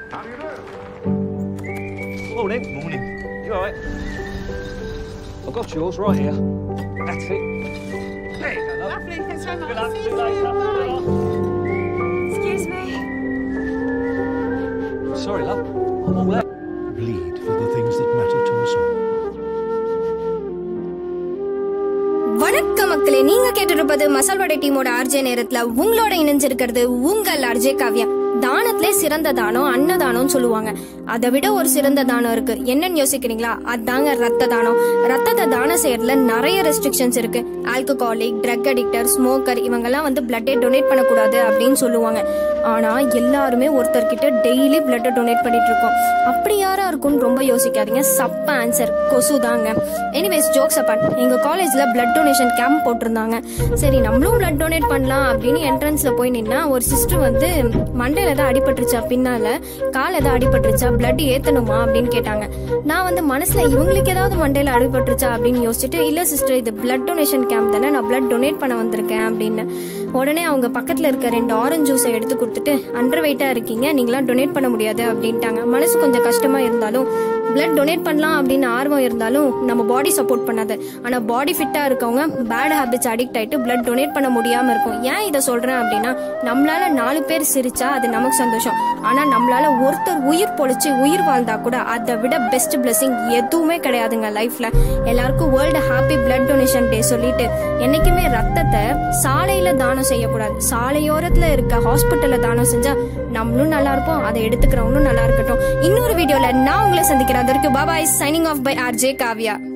How do you do? Morning. Morning. You all right? I've got yours right here. That's it. There you go, love. Lovely, thanks very much. Good luck. See See you you later. soon. Bye. Excuse me. Sorry, love. I'm all out. Bleed for the things that matter to us all. வணக்கம் மக்களே, நீங்க கேட்டிருப்பது மசால் வடை டீமோட RJ நேரத்துல உங்களோட இணைஞ்சிருக்கிறது உங்கள் RJ Kavya. தானத்திலே சிறந்த தானம் அன்னதானம் சொல்லுவாங்க. அதை விட ஒரு சிறந்த தானம் இருக்கு. என்னன்னு யோசிக்கிறீங்களா? அதாங்க ரத்த தானம். ரத்தத்தை தானம் செய்யறதுல நிறைய ரெஸ்ட்ரிக்ஷன்ஸ் இருக்கு. ஆல்கஹாலிக், ட்ரக் அடிக்டர், ஸ்மோக்கர் இவங்கெல்லாம் பிளட்டை டொனேட் பண்ணக்கூடாது அப்படின்னு சொல்லுவாங்க. ஆனா எல்லாருமே ஒருத்தர்கிட்ட டெய்லி பிளட்டை டொனேட் பண்ணிட்டு இருக்கோம். அப்படி யாரா இருக்கும்னு ரொம்ப யோசிக்காதீங்க. சப்ப ஆன்சர் கொசு தாங்க. எனிவேஸ், ஜோக்ஸ் அப்பார்ட், எங்க காலேஜ்ல பிளட் டொனேஷன் கேம்ப் போட்டிருந்தாங்க. சரி நம்மளும் பிளட் டொனேட் பண்ணலாம் அப்படின்னு என்ட்ரன்ஸ்ல போய் நின்னா ஒரு சிஸ்டர் மண்டையில ஏதாவது அடிபட்டுருச்சா, பின்னால கால் ஏதாவது அடிபட்டுருச்சா, பிளட் ஏத்தணுமா அப்படின்னு கேட்டாங்க. நான் மனசுல இவங்களுக்கு ஏதாவது மண்டையில அடிபட்டுருச்சா அப்படின்னு யோசிச்சுட்டு, இல்ல சிஸ்டர் இது பிளட் டொனேஷன் கேம்ப் தானே, நான் பிளட் டொனேட் பண்ண வந்திருக்கேன் அப்படின்னு. உடனே அவங்க பக்கத்துல இருக்க 2 ஆரஞ்சு ஜூஸை எடுத்து கொடுத்துட்டு, அண்டர் வெயிட்டா இருக்கீங்க, நீங்களாம் டொனேட் பண்ண முடியாது அப்படின்ட்டாங்க. மனசு கொஞ்சம் கஷ்டமா இருந்தாலும், பிளட் டொனேட் பண்ணலாம் அப்படின்னு ஆர்வம் இருந்தாலும் நம்ம பாடி சப்போர்ட் பண்ணாது. ஆனா பாடி ஃபிட்டா இருக்கவங்க பேட் ஹேபிட்ஸ் அடிக்ட் ஆயிட்டு பிளட் டொனேட் பண்ண முடியாம இருக்கும். ஏன் இதை சொல்றேன் அப்படின்னா, நம்மளால 4 பேர் சிரிச்சா அது நமக்கு சந்தோஷம். ஆனா நம்மளால ஒருத்தர் உயிர் பொழிச்சு உயிர் வாழ்ந்தா கூட அதை விட பெஸ்ட் பிளெஸிங் எதுவுமே கிடையாதுங்க லைஃப்ல. எல்லாருக்கும் world happy blood donation day சொல்லிட்டு, என்னைக்குமே ரத்தத்தை சாலையில தானம் செய்யக்கூடாது. சாலையோரத்துல இருக்க ஹாஸ்பிட்டல்ல தானம் செஞ்சா நம்மளும் நல்லா இருப்போம், அதை எடுத்துக்கிறவங்களும் நல்லா இருக்கட்டும். இன்னொரு வீடியோல நான் உங்களை சந்திக்கிறேன். அதற்கு bye bye, signing off by RJ Kavya.